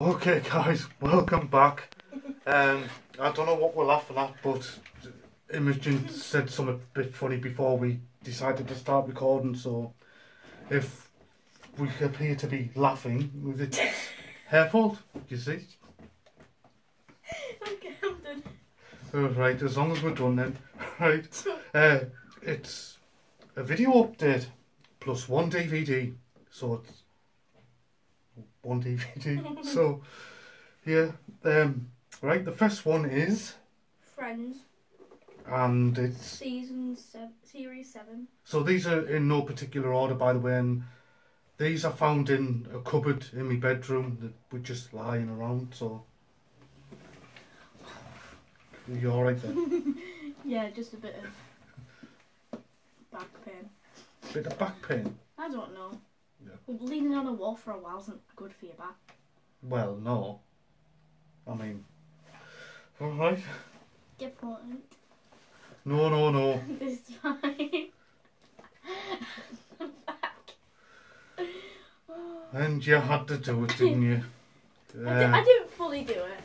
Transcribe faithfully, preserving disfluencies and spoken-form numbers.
Okay guys, welcome back. Um, I don't know what we're laughing at, but Imogen said something a bit funny before we decided to start recording, so if we appear to be laughing, it's her fault, you see. Okay, I'm done. Oh, right, as long as we're done then. Right, uh, it's a video update plus one D V D, so it's one D V D. So yeah, um, right. The first one is Friends. And it's season seven, series seven. So these are in no particular order, by the way. And these are found in a cupboard in my bedroom that were just lying around. So you all right then? Yeah, just a bit of back pain. Bit of back pain. I don't know. Yeah. Well, leaning on a wall for a while isn't good for your back. Well, no. I mean, all right. Get point. No, no, no. This is fine. Back. And you had to do it, didn't you? I, di I didn't fully do it.